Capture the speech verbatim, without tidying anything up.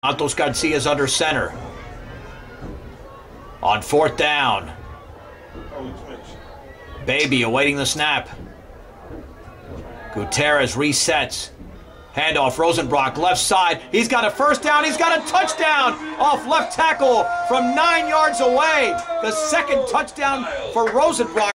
Santos Garcia's under center. On fourth down. Baby awaiting the snap. Gutierrez resets. Handoff, Rosenbrock, left side. He's got a first down. He's got a touchdown off left tackle from nine yards away. The second touchdown for Rosenbrock.